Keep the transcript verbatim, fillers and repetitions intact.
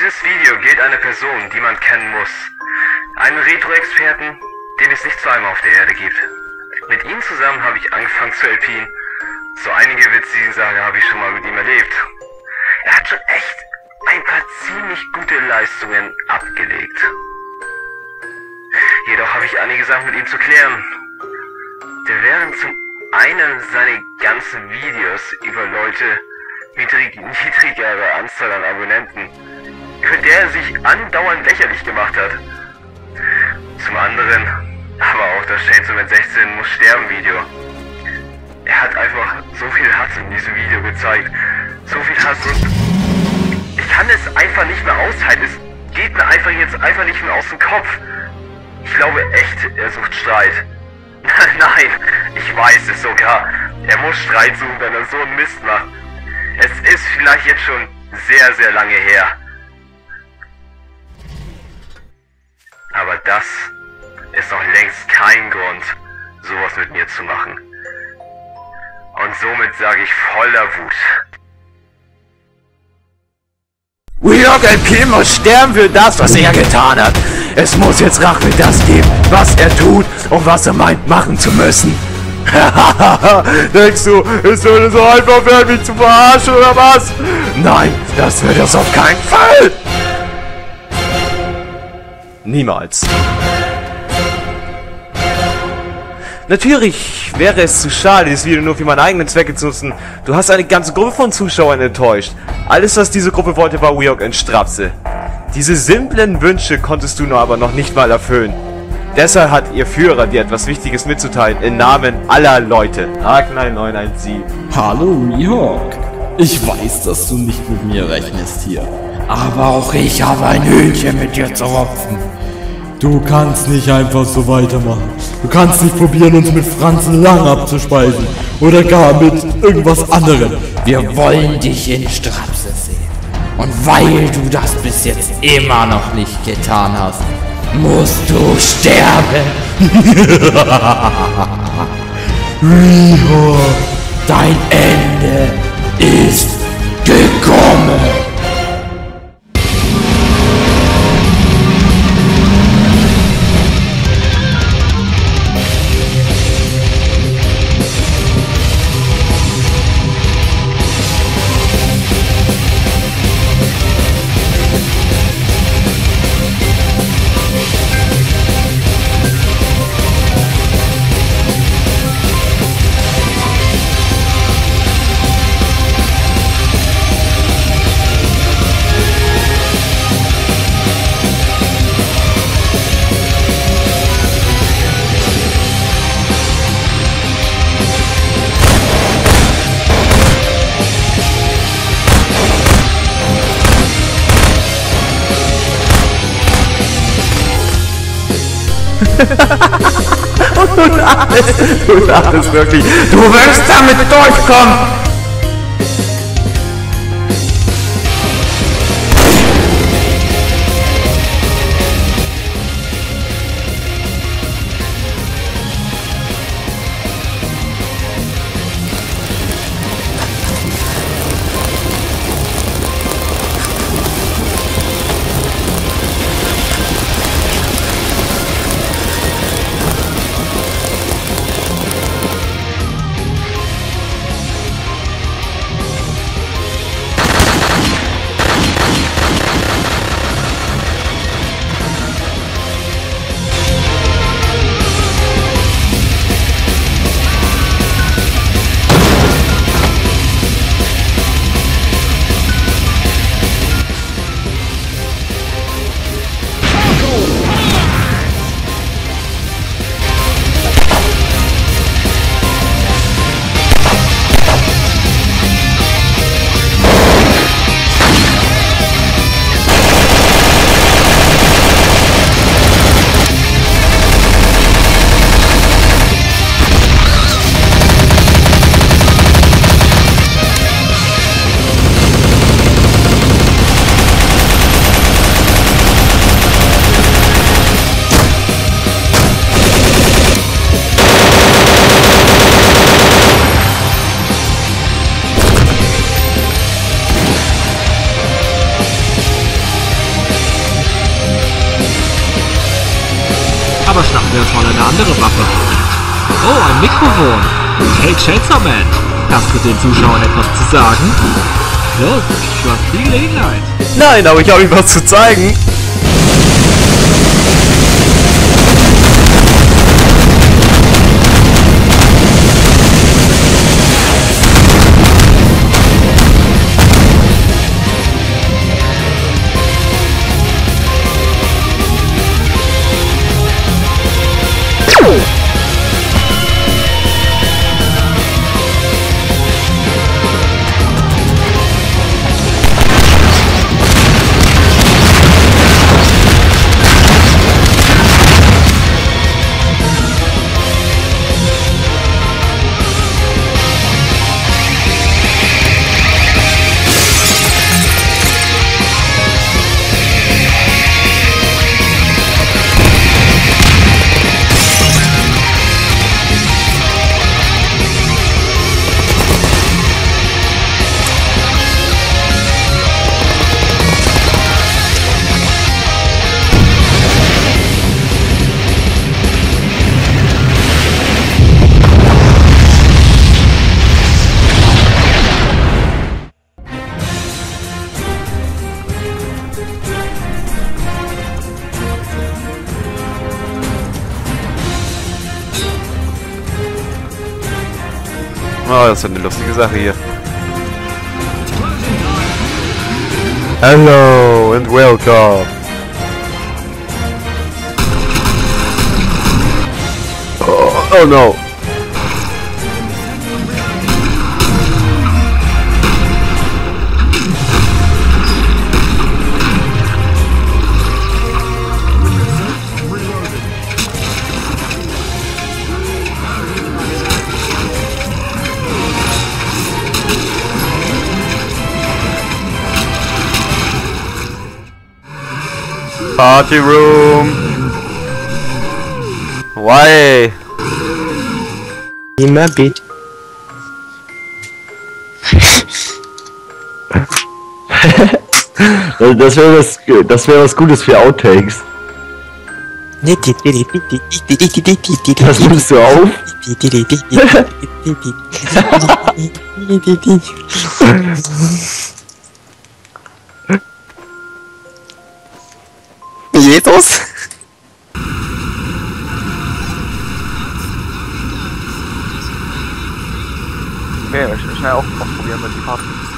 Dieses Video gilt einer Person, die man kennen muss. Einen Retro-Experten, den es nicht zweimal auf der Erde gibt. Mit ihm zusammen habe ich angefangen zu alpinen. So einige witzige Sachen habe ich schon mal mit ihm erlebt. Er hat schon echt ein paar ziemlich gute Leistungen abgelegt. Jedoch habe ich einige Sachen mit ihm zu klären. Der wären zum einen seine ganzen Videos über Leute mit niedrigerer Anzahl an Abonnenten, über der er sich andauernd lächerlich gemacht hat. Zum anderen aber auch das Chainsaw Man sechzehn muss sterben Video. Er hat einfach so viel Hass in diesem Video gezeigt. So viel Hass und ich kann es einfach nicht mehr aushalten. Es geht mir einfach jetzt einfach nicht mehr aus dem Kopf. Ich glaube echt, er sucht Streit. Nein, ich weiß es sogar. Er muss Streit suchen, wenn er so einen Mist macht. Es ist vielleicht jetzt schon sehr, sehr lange her. Aber das ist noch längst kein Grund, sowas mit mir zu machen. Und somit sage ich voller Wut. WeHawk L P muss sterben für das, was er getan hat. Es muss jetzt Rache für das geben, was er tut und was er meint machen zu müssen. Denkst du, es würde so einfach werden, mich zu verarschen oder was? Nein, das wird es auf keinen Fall. Niemals. Natürlich wäre es zu schade, dieses Video nur für meine eigenen Zwecke zu nutzen. Du hast eine ganze Gruppe von Zuschauern enttäuscht. Alles, was diese Gruppe wollte, war WeHawk in Strapse. Diese simplen Wünsche konntest du nur aber noch nicht mal erfüllen. Deshalb hat ihr Führer dir etwas Wichtiges mitzuteilen im Namen aller Leute. Arcnine neun eins sieben. Hallo WeHawk. Ich weiß, dass du nicht mit mir rechnest hier. Aber auch ich habe ein Hühnchen mit dir zu rupfen. Du kannst nicht einfach so weitermachen. Du kannst nicht probieren, uns mit Franzen Lang abzuspeisen. Oder gar mit irgendwas anderem. Wir wollen dich in Strapse sehen. Und weil du das bis jetzt immer noch nicht getan hast, musst du sterben. WeHawk, dein Ende ist gekommen. Du lachst, du lachst wirklich. Du wirst damit durchkommen. wär's mal eine andere Waffe. Oh, ein Mikrofon. Hey, Chainsaw Man. Hast du den Zuschauern etwas zu sagen? Los, du hast die Gelegenheit. Nein, aber ich habe ihm was zu zeigen. Oh, das ist eine lustige Sache hier. Hello and welcome. Oh, oh no. Party room. Why? In my bed. Das wäre was, das wäre was Gutes für Outtakes. Das nimmst du auf? Jesus! Okay, schnell auch ausprobieren mit die Karten.